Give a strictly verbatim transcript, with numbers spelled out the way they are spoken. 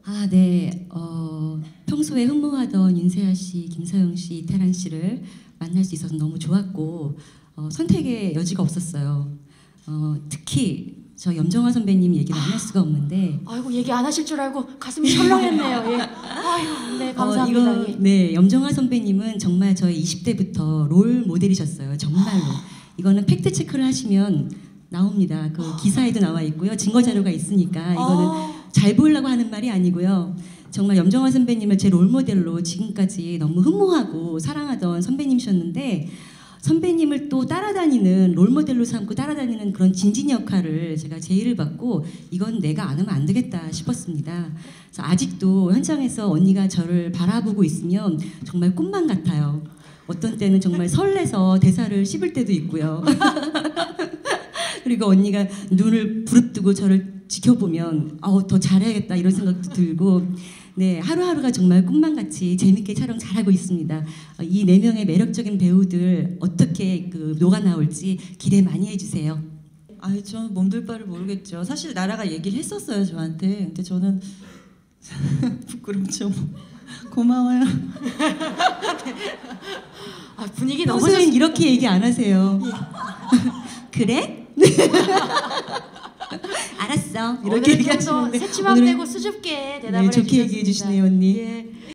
아, 네. 어, 평소에 흠모하던 윤세아 씨, 김서영 씨, 이태란 씨를 만날 수 있어서 너무 좋았고 어, 선택의 여지가 없었어요. 어, 특히 저 염정아 선배님 얘기를 안 할 수가 없는데 아이고 얘기 안 하실 줄 알고 가슴이 철렁했네요. 예. 아유, 네 감사합니다. 어, 이거, 예. 네, 염정아 선배님은 정말 저의 이십 대부터 롤 모델이셨어요. 정말로. 이거는 팩트 체크를 하시면 나옵니다. 그 기사에도 나와 있고요. 증거 자료가 있으니까 이거는 아. 잘 보이려고 하는 말이 아니고요. 정말 염정아 선배님을 제 롤 모델로 지금까지 너무 흠모하고 사랑하던 선배님이셨는데 선배님을 또 따라다니는 롤 모델로 삼고 따라다니는 그런 진진 역할을 제가 제의를 받고 이건 내가 안 하면 안 되겠다 싶었습니다. 그래서 아직도 현장에서 언니가 저를 바라보고 있으면 정말 꿈만 같아요. 어떤 때는 정말 설레서 대사를 씹을 때도 있고요. 그리고 언니가 눈을 부릅뜨고 저를 지켜보면 어, 더 잘해야겠다 이런 생각도 들고 네, 하루하루가 정말 꿈만같이 재밌게 촬영 잘하고 있습니다. 이 네 명의 매력적인 배우들 어떻게 그 녹아 나올지 기대 많이 해주세요. 아니 저는 몸둘 바를 모르겠죠. 사실 나라가 얘기를 했었어요 저한테. 근데 저는 부끄럽죠. 고마워요. 아, 분위기 너무 평소엔 좋습니다. 이렇게 얘기 안 하세요. 그래? 알았어. 이렇게 오늘 좀더 얘기하시는데 새침함되고 수줍게 대답을 네, 좋게 해주셨습니다. 얘기해 주시네요, 언니. 예.